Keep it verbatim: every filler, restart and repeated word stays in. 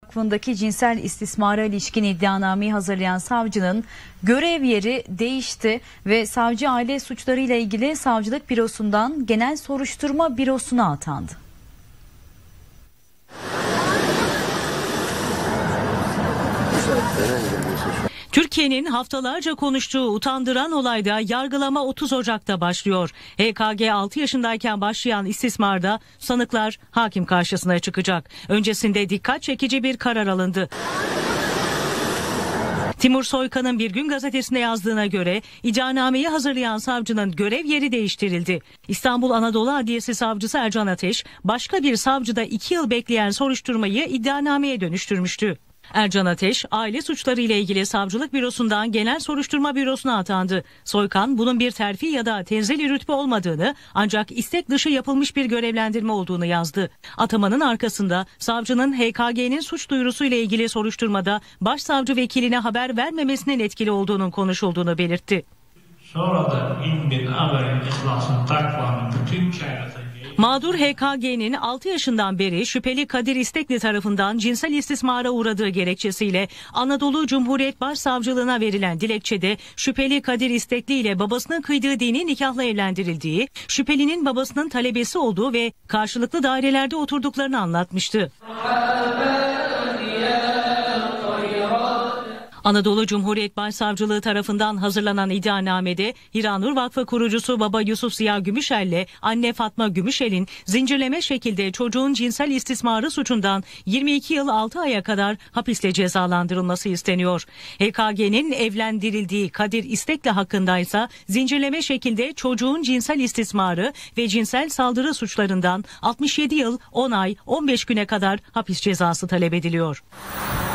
Vakfı'ndaki cinsel istismara ilişkin iddianameyi hazırlayan savcının görev yeri değişti ve savcı aile suçlarıyla ilgili savcılık bürosundan genel soruşturma bürosuna atandı. Türkiye'nin haftalarca konuştuğu utandıran olayda yargılama otuz Ocak'ta başlıyor. H K G altı yaşındayken başlayan istismarda sanıklar hakim karşısına çıkacak. Öncesinde dikkat çekici bir karar alındı. Timur Soykan'ın Bir Gün Gazetesi'ne yazdığına göre iddianameyi hazırlayan savcının görev yeri değiştirildi. İstanbul Anadolu Adliyesi Savcısı Ercan Ateş, başka bir savcıda iki yıl bekleyen soruşturmayı iddianameye dönüştürmüştü. Ercan Ateş, aile suçları ile ilgili savcılık bürosundan genel soruşturma bürosuna atandı. Soykan, bunun bir terfi ya da tenzili rütbe olmadığını, ancak istek dışı yapılmış bir görevlendirme olduğunu yazdı. Atamanın arkasında savcının H K G'nin suç duyurusu ile ilgili soruşturmada başsavcı vekiline haber vermemesinin etkili olduğunun konuşulduğunu belirtti. Sonra da ilmin, haberin, ihlasın, takvanın bütün kainatın Mağdur H K G'nin altı yaşından beri şüpheli Kadir İstekli tarafından cinsel istismara uğradığı gerekçesiyle Anadolu Cumhuriyet Başsavcılığına verilen dilekçede şüpheli Kadir İstekli ile babasının kıydığı dini nikahla evlendirildiği, şüphelinin babasının talebesi olduğu ve karşılıklı dairelerde oturduklarını anlatmıştı. Anadolu Cumhuriyet Başsavcılığı tarafından hazırlanan iddianamede Hiranur Vakfı kurucusu baba Yusuf Ziya Gümüşel'le anne Fatma Gümüşel'in zincirleme şekilde çocuğun cinsel istismarı suçundan yirmi iki yıl altı aya kadar hapisle cezalandırılması isteniyor. H K G'nin evlendirildiği Kadir İstekli hakkındaysa zincirleme şekilde çocuğun cinsel istismarı ve cinsel saldırı suçlarından altmış yedi yıl on ay on beş güne kadar hapis cezası talep ediliyor.